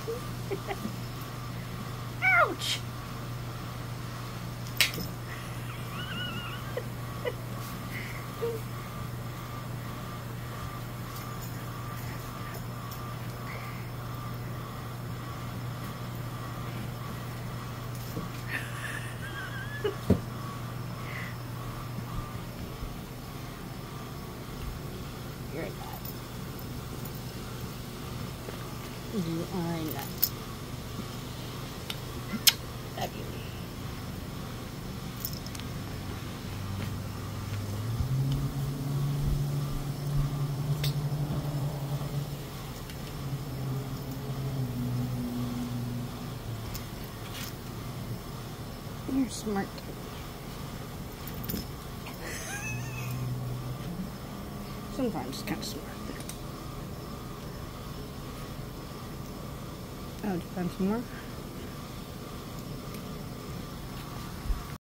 Ouch! You're a nut. You are a nut. Love you. You're smart. Sometimes kind of smart. Oh, do you find some more?